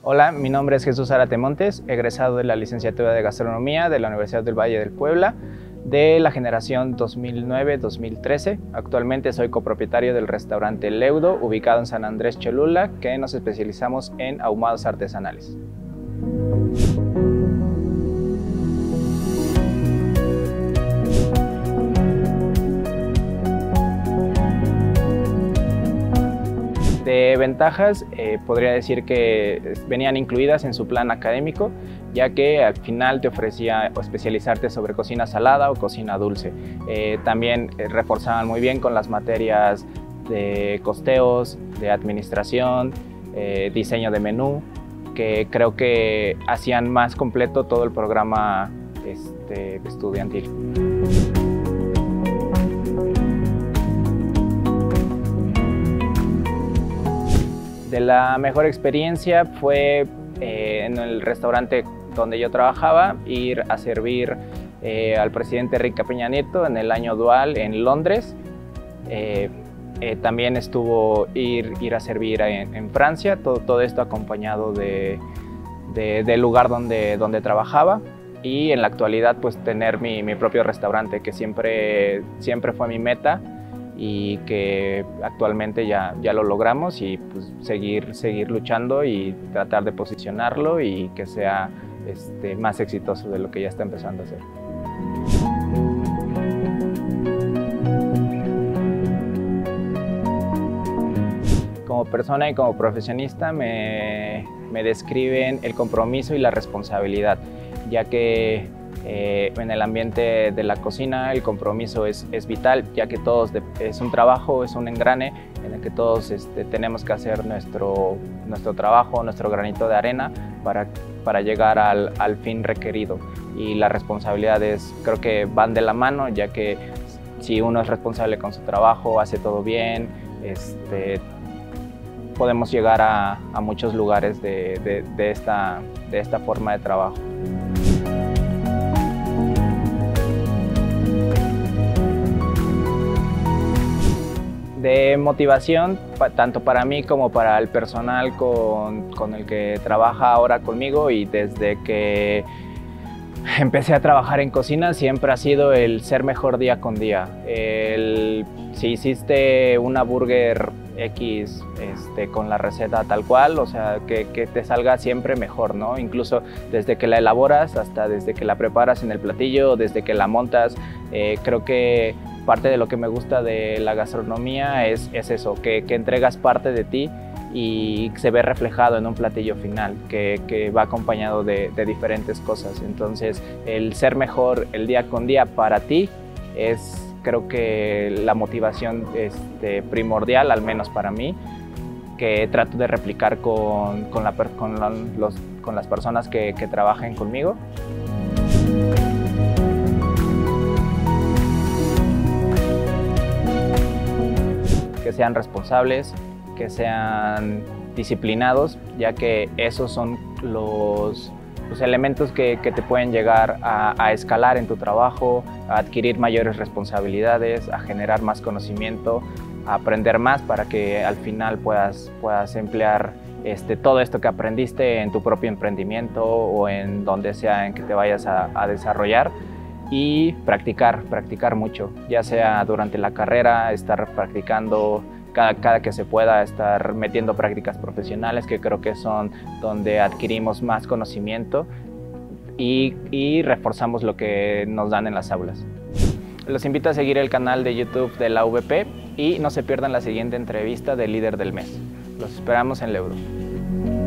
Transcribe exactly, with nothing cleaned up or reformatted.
Hola, mi nombre es Jesús Zárate Montes, egresado de la licenciatura de Gastronomía de la Universidad del Valle del Puebla, de la generación dos mil nueve dos mil trece. Actualmente soy copropietario del restaurante Leudo, ubicado en San Andrés Cholula, que nos especializamos en ahumados artesanales. De ventajas, eh, podría decir que venían incluidas en su plan académico, ya que al final te ofrecía especializarte sobre cocina salada o cocina dulce. Eh, también eh, reforzaban muy bien con las materias de costeos, de administración, eh, diseño de menú, que creo que hacían más completo todo el programa este, estudiantil. De la mejor experiencia fue eh, en el restaurante donde yo trabajaba, ir a servir eh, al presidente Enrique Peña Nieto en el año dual en Londres. Eh, eh, también estuvo ir, ir a servir en, en Francia, todo, todo esto acompañado de, de, del lugar donde, donde trabajaba. Y en la actualidad pues tener mi, mi propio restaurante, que siempre, siempre fue mi meta, y que actualmente ya, ya lo logramos, y pues seguir, seguir luchando y tratar de posicionarlo y que sea este, más exitoso de lo que ya está empezando a ser. Como persona y como profesionista me, me describen el compromiso y la responsabilidad, ya que Eh, en el ambiente de la cocina el compromiso es, es vital, ya que todos de, es un trabajo, es un engrane en el que todos este, tenemos que hacer nuestro, nuestro trabajo, nuestro granito de arena para, para llegar al, al fin requerido. Y las responsabilidades creo que van de la mano, ya que si uno es responsable con su trabajo, hace todo bien, este, podemos llegar a, a muchos lugares de, de, de, esta, de esta forma de trabajo. De motivación, tanto para mí como para el personal con, con el que trabaja ahora conmigo, y desde que empecé a trabajar en cocina siempre ha sido el ser mejor día con día. El, si hiciste una burger X este, con la receta tal cual, o sea, que, que te salga siempre mejor, ¿no? Incluso desde que la elaboras hasta desde que la preparas en el platillo, desde que la montas. Eh, creo que parte de lo que me gusta de la gastronomía es, es eso, que, que entregas parte de ti y se ve reflejado en un platillo final, que, que va acompañado de, de diferentes cosas. Entonces, el ser mejor el día con día para ti es, creo que, la motivación este, primordial, al menos para mí, que trato de replicar con, con, la, con, la, los, con las personas que, que trabajen conmigo. Que sean responsables, que sean disciplinados, ya que esos son los, los elementos que, que te pueden llegar a, a escalar en tu trabajo, a adquirir mayores responsabilidades, a generar más conocimiento, a aprender más para que al final puedas, puedas emplear este, todo esto que aprendiste en tu propio emprendimiento o en donde sea en que te vayas a, a desarrollar. Y practicar, practicar mucho, ya sea durante la carrera, estar practicando cada, cada que se pueda, estar metiendo prácticas profesionales, que creo que son donde adquirimos más conocimiento y, y reforzamos lo que nos dan en las aulas. Los invito a seguir el canal de YouTube de la U V P y no se pierdan la siguiente entrevista del líder del mes. Los esperamos en Leudo.